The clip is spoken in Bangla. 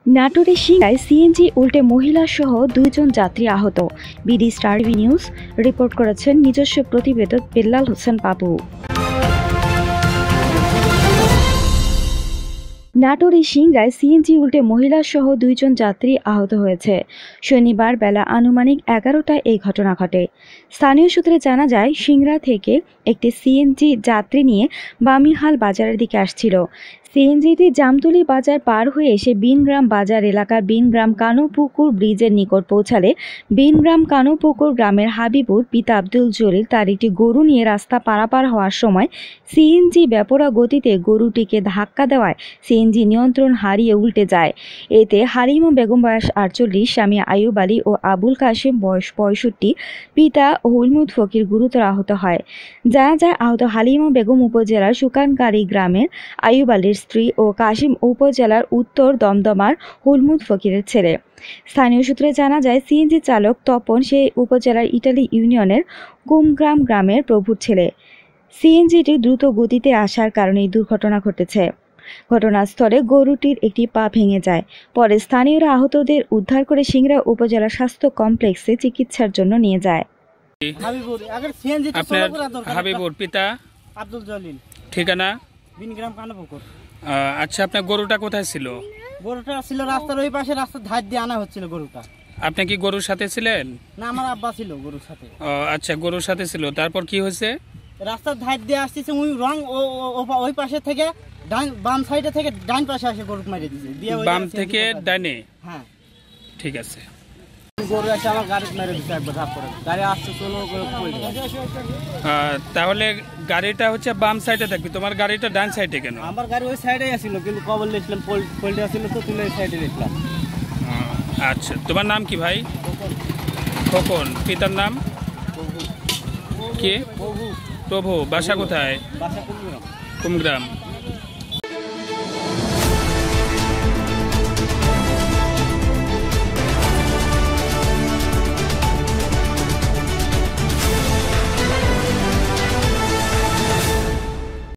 নাটোরের সিংড়ায় সিএনজি উল্টে মহিলাসহ ২ জন যাত্রী আহত। BD star TV news report করেছেন নিজস্ব প্রতিবেদক বেল্লাল হোসেন বাবু। নাটোরের সিংড়ায় সিএনজি উল্টে মহিলাসহ ২ জন যাত্রী আহত হয়েছে। শনিবার বেলা আনুমানিক ১১টায় এই ঘটনা ঘটে। স্থানীয় সূত্রে জানা যায়, সিংড়া থেকে একটি সিএনজি যাত্রী নিয়ে বামিহাল বাজারের দিকে আসছিল। সিএনজিটি জামতলী বাজার পার হয়ে এসে বিনগ্রাম বাজার এলাকার বিনগ্রাম কানুপুকুর ব্রিজের নিকট পৌঁছালে বিনগ্রাম কানুপুকুর গ্রামের হাবিবুর পিতা আব্দুল জলিল তার একটি গরু নিয়ে রাস্তা পারাপার হওয়ার সময় সিএনজি বেপরোয়া গতিতে গরুটিকে ধাক্কা দেওয়ায় সিএনজি নিয়ন্ত্রণ হারিয়ে উল্টে যায়। এতে হালিমা বেগম বয়স ৪৮, স্বামী আইয়ুব আলী ও আবুল কাশেম বয়স ৬৫, পিতা হুলমুদ ফকির গুরুতর আহত হয়। জানা যায়, আহত হালিমা বেগম উপজেলার সুকানকারী গ্রামের আইয়ুব আলীর স্ত্রী ও কাশিম উপজেলার উত্তর দমদমার হুলমুদ ফকিরের ছেলে। স্থানীয় সূত্রে জানা যায়, সিএনজি চালক তপন সেই উপজেলার ইটালি ইউনিয়নের কুমগ্রাম গ্রামের প্রভুর ছেলে। সিএনজিটি দ্রুত গতিতে আসার কারণে দুর্ঘটনা ঘটেছে। ঘটনাস্থলে গরুটির একটি পা ভেঙে যায়। পরে স্থানীয়রা আহতদের উদ্ধার করে সিংড়া উপজেলা স্বাস্থ্য কমপ্লেক্সে চিকিৎসার জন্য নিয়ে যায়। হাবিবুর পিতা আব্দুল জলিল, ঠিকানা বিনগ্রাম কানুপুকুর। আচ্ছা, আপনার গরুটা কোথায় ছিল? গরুটা ছিল রাস্তার ওই পাশে, রাস্তার ধার দিয়ে আনা হচ্ছিল গরুটা। আপনি কি গরুর সাথে ছিলেন? না, আমার আব্বা ছিল গরুর সাথে। আচ্ছা, গরুর সাথে ছিল, তারপর কি হয়েছে? রাস্তার ধার দিয়ে আসতেছে ওই রং ওই পাশে থেকে বাম সাইডে থেকে ডান পাশে আসে গরু মারিয়ে দিয়েছে। বাম থেকে ডানে? হ্যাঁ, ঠিক আছে। গরু এসে আমার গাড়ি মেরে দিচ্ছে একবার ধাপ করে, গাড়ি আসছে চলো। তাহলে গাড়িটা হচ্ছে বাম সাইডে থাকবে, তোমার গাড়িটা ডান সাইডে কেন? আমার গাড়ি ওই সাইডে আসছিল, কিন্তু কবল নিয়েছিলাম, পোল্টে আসছিল তো তুলে ওই সাইডে রেখলাম। আচ্ছা, তোমার নাম কি ভাই? খোকন। পিতার নাম কি? প্রভু। বাসা কোথায়? বাসা কুমগ্রাম।